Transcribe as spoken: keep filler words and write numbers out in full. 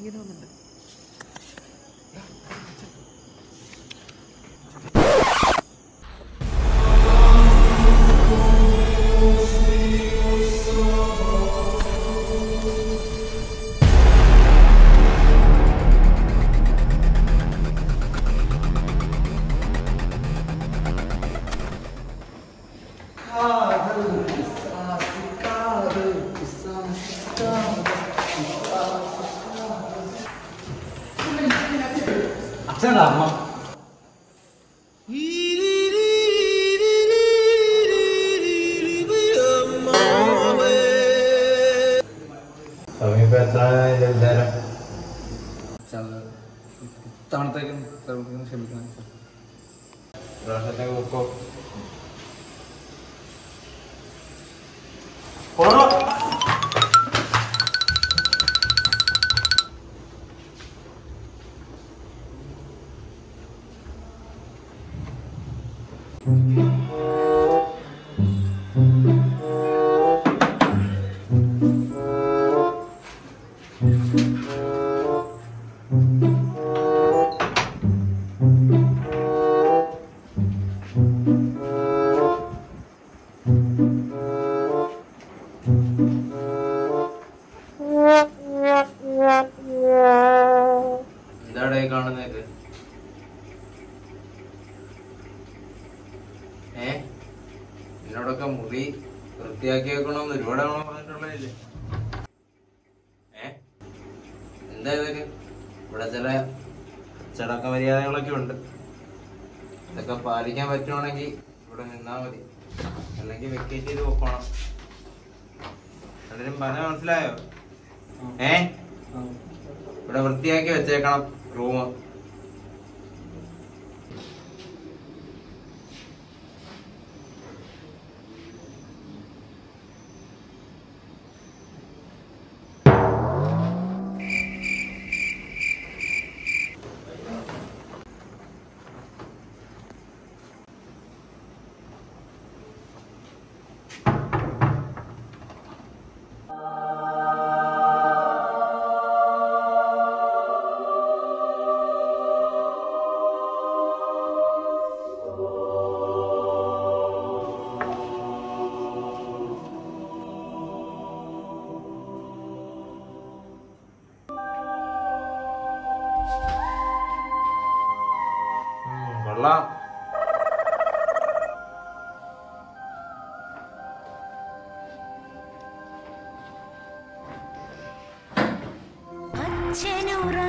ഇങ്ങനെ വന്നിട്ടുണ്ട്. അച്ഛനാ അമ്മ സമീപ എത്ര വിചാരം തവണത്തേക്കും ക്ഷമിക്കണം. പ്രാവശ്യത്തേക്ക് വെക്കോ എന്താടേ കാണുന്നത്? ഏ എന്നോടൊക്കെ മുറി വൃത്തിയാക്കി വെക്കണമെന്ന് ഒരുപാടാണോ പറഞ്ഞിട്ടുള്ളതില്ലേ? ഏ എന്താ ഇതൊക്കെ? ഇവിടെ ചില ചടക്ക മര്യാദകളൊക്കെ ഉണ്ട്. ഇതൊക്കെ പാലിക്കാൻ പറ്റുവാണെങ്കിൽ ഇവിടെ നിന്നാ മതി, അല്ലെങ്കിൽ വെക്കേറ്റ് ചെയ്ത് വെക്കണം. എല്ലാരും പറഞ്ഞ മനസ്സിലായോ? ഏ ഇവിടെ വൃത്തിയാക്കി വെച്ചേക്കണം റൂം. കൊള്ളാം. അച്ഛനുറ